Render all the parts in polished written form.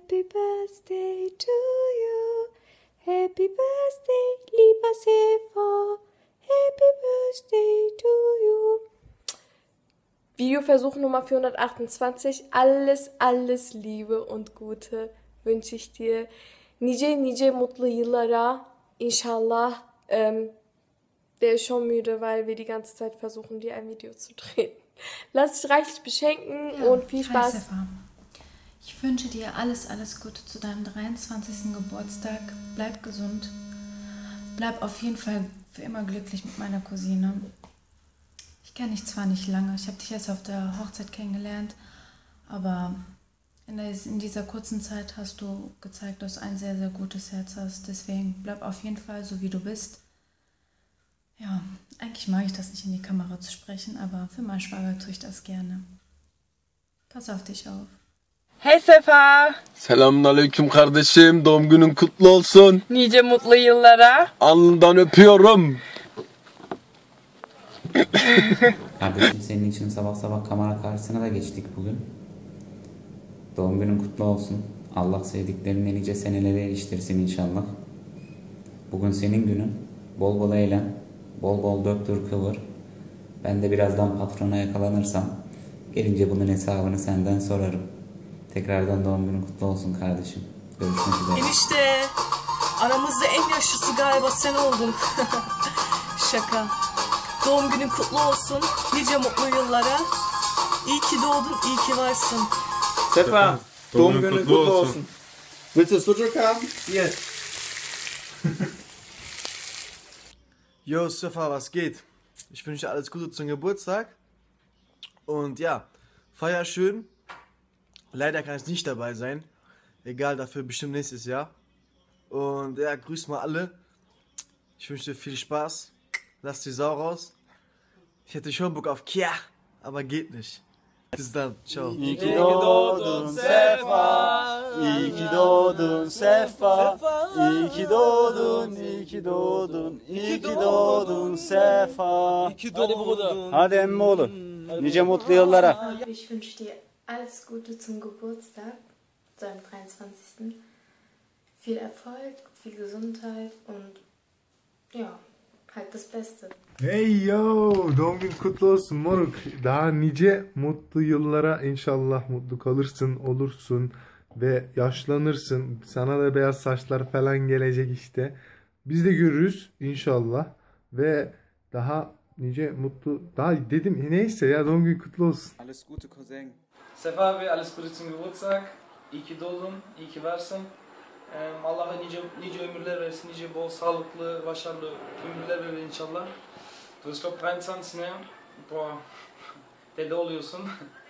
Happy birthday to you. Happy birthday, lieber Sefa. Happy birthday to you. Videoversuch Nummer 428. Alles Liebe und Gute wünsche ich dir. Nice mutlu yıllara. İnşallah. Der ist schon müde, weil wir die ganze Zeit versuchen, dir ein Video zu drehen. Lass dich reichlich beschenken und viel Spaß. Hi Sefa. Ich wünsche dir alles Gute zu deinem 23. Geburtstag. Bleib gesund. Bleib auf jeden Fall für immer glücklich mit meiner Cousine. Ich kenne dich zwar nicht lange, ich habe dich erst auf der Hochzeit kennengelernt, aber in dieser kurzen Zeit hast du gezeigt, dass du ein sehr gutes Herz hast. Deswegen bleib auf jeden Fall so, wie du bist. Ja, eigentlich mag ich das nicht in die Kamera zu sprechen, aber für meinen Schwager tue ich das gerne. Pass auf dich auf. Hey Sefa. Selamünaleyküm kardeşim. Doğum günün kutlu olsun. Nice mutlu yıllara. Alnından öpüyorum. Kardeşim senin için sabah kamera karşısına da geçtik bugün. Doğum günün kutlu olsun. Allah sevdiklerine nice senelere eriştirsin inşallah. Bugün senin günün. Bol bol eğlen. Bol bol döktür kıvır. Ben de birazdan patrona yakalanırsam gelince bunun hesabını senden sorarım. Tekrardan doğum günün kutlu olsun kardeşim. Görüşmek üzere. Enişte, aramızda en yaşlısı galiba sen oldun. Şaka. Doğum günün kutlu olsun. Nice mutlu yıllara. İyi ki doğdun, iyi ki varsın. Sefa, doğum günün kutlu olsun. Willst du Sucuk haben? Yes. Yo, Sefa, was geht? Ich wünsche dir alles Gute zum Geburtstag. Und ja, feier schön. Leider kann ich nicht dabei sein. Egal, dafür bestimmt nächstes Jahr. Und ja, grüß mal alle. Ich wünsche dir viel Spaß. Lass die Sau raus. Ich hätte schon Bock auf Kia, aber geht nicht. Bis dann, ciao. İyi ki doğdun Sefa. İyi ki doğdun Sefa. İyi ki doğdun, iyi ki doğdun. İyi ki doğdun Sefa. Hadi emmoğlu. Nice mutlu yıllara. Ich wünsche dir alles Gute zum Geburtstag, zu deinem 23. Viel Erfolg, viel Gesundheit und ja, halt das Beste. Hey yo, doğum gün kutlu olsun moruk. Daha nice mutlu yıllara inşallah mutlu kalırsın, olursun ve yaşlanırsın. Sana da beyaz saçlar falan gelecek işte. Biz de görürüz inşallah ve daha nice mutlu, daha dedim neyse ya, doğum gün kutlu olsun. Alles Gute Cousin. Sefa abi, alles Gute zum Geburtstag. İyi ki doğdun, iyi ki varsın. Allah'a nice ömürler versin, nice bol sağlıklı, başarılı ömürler verir inşallah. Du bist glaube 23, ne? Boah, deli oluyorsun.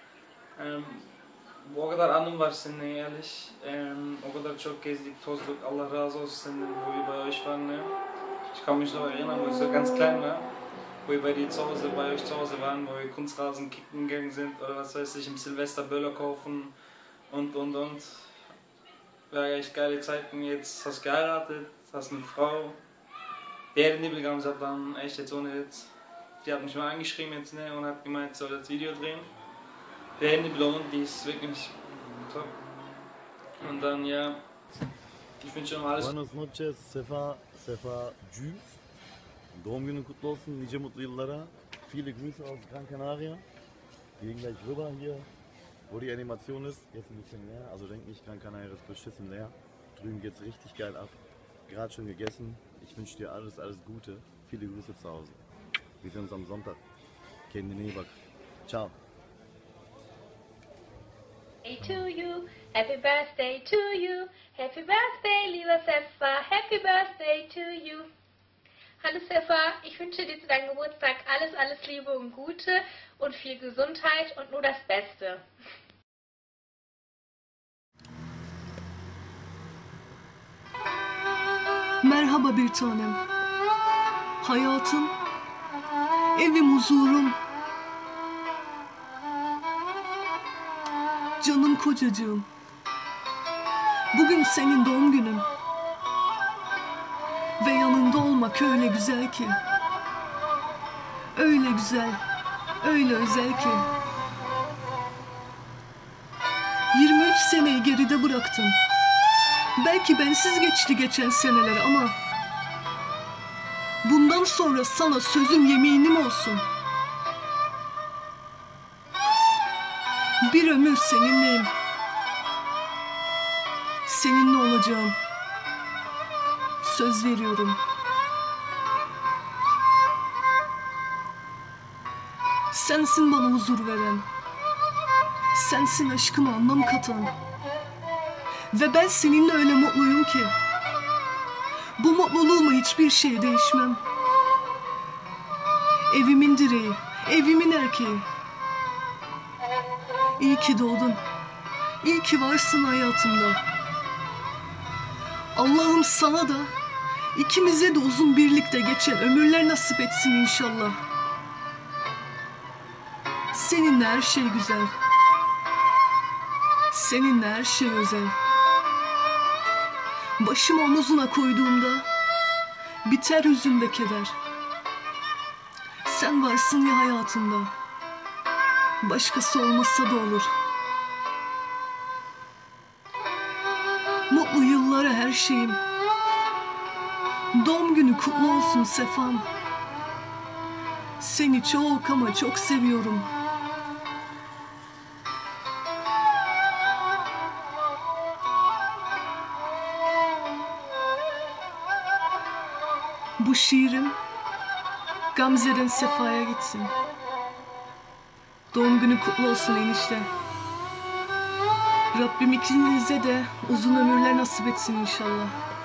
O kadar anım var seninle ehrlich. O kadar çok gezdik, tozduk. Allah razı olsun senden, wo wir bei euch waren, ne? Ich kann mich noch erinnern, wo ich so ganz klein war. Wo wir bei dir zu Hause, bei euch zu Hause waren, wo wir Kunstrasen kicken gegangen sind oder was weiß ich, im Silvester Böller kaufen und. War echt geile Zeiten. Jetzt hast du geheiratet, hast eine Frau. Değerini bil Gamze ablam, echt jetzt ohne Witz. Die hat mich mal angeschrieben jetzt, ne, und hat gemeint, ich soll das Video drehen. Değerini bil onun, die ist wirklich top. Und dann, ja, ich wünsche dir alles. Buenos noches, Sefa Cü. Doğum günün kutlu olsun, nice mutlu yıllara. Viele Grüße aus Gran Canaria. Wir gehen gleich rüber hier, wo die Animation ist. Jetzt ein bisschen leer, also denk nicht, Gran Canaria ist beschissen leer. Drüben geht's richtig geil ab. Gerade schon gegessen. Ich wünsche dir alles Gute. Viele Grüße zu Hause. Wir sehen uns am Sonntag. Kendine iyi bak. Ciao. Hey to you, happy birthday to you, happy birthday lieber Sefa, happy birthday to you. Hallo Sefa, ich wünsche dir zu deinem Geburtstag alles Liebe und Gute und viel Gesundheit und nur das Beste. Merhaba bir tanem. Hayatım, evim, huzurum. Canım kocacığım. Bugün senin doğum günün. Ve yanında olmak öyle güzel ki. Öyle güzel, öyle özel ki. 23 seneyi geride bırak baktın. Belki bensiz geçti geçen seneler ama bundan sonra sana sözüm yeminim olsun. Bir ömür seninleyim. Seninle olacağım. Söz veriyorum. Sensin bana huzur veren. Sensin aşkıma anlam katan. Ve ben seninle öyle mutluyum ki bu mutluluğuma hiçbir şey değişmem. Evimin direği, evimin erkeği. İyi ki doğdun. İyi ki varsın hayatımda. Allah'ım sana da, ikimize de uzun birlikte geçen ömürler nasip etsin inşallah. Seninle her şey güzel. Seninle her şey özel. Başımı omuzuna koyduğumda biter hüzün ve keder. Sen varsın ya hayatımda. Başkası olmasa da olur. Mutlu yıllara her şeyim. Doğum günü kutlu olsun Sefam. Seni çok ama çok seviyorum. Bu şiirim Gamze'den Sefa'ya gitsin. Doğum günü kutlu olsun enişte. Rabbim ikinize de uzun ömürler nasip etsin inşallah.